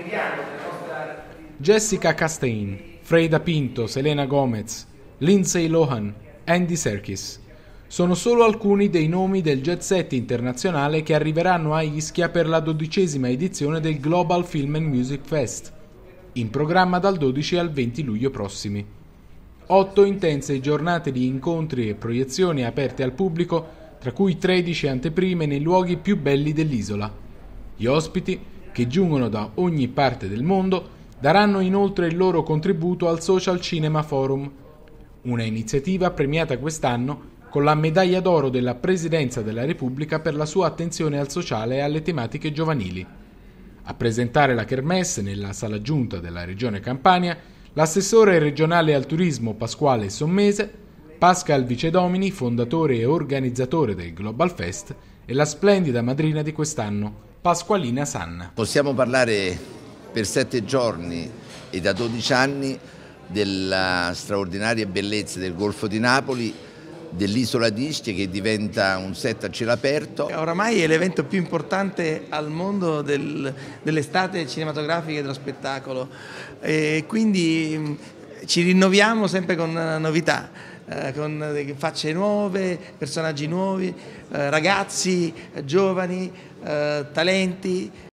Jessica Chastain, Freida Pinto, Selena Gomez, Lindsay Lohan, Andy Serkis. Sono solo alcuni dei nomi del jet set internazionale che arriveranno a Ischia per la 12ª edizione del Global Film and Music Fest, in programma dal 12 al 20 luglio prossimi. 8 intense giornate di incontri e proiezioni aperte al pubblico, tra cui 13 anteprime nei luoghi più belli dell'isola. Gli ospiti, che giungono da ogni parte del mondo, daranno inoltre il loro contributo al Social Cinema Forum, una iniziativa premiata quest'anno con la medaglia d'oro della Presidenza della Repubblica per la sua attenzione al sociale e alle tematiche giovanili. A presentare la Kermesse nella sala giunta della Regione Campania, l'assessore regionale al turismo Pasquale Sommese, Pascal Vicedomini, fondatore e organizzatore del Global Fest, e la splendida madrina di quest'anno, Pasqualina Sanna. Possiamo parlare per 7 giorni e da 12 anni della straordinaria bellezza del Golfo di Napoli, dell'isola di Ischia che diventa un set a cielo aperto. Oramai è l'evento più importante al mondo dell'estate cinematografica e dello spettacolo, e quindi ci rinnoviamo sempre con novità, con facce nuove, personaggi nuovi, ragazzi, giovani, talenti.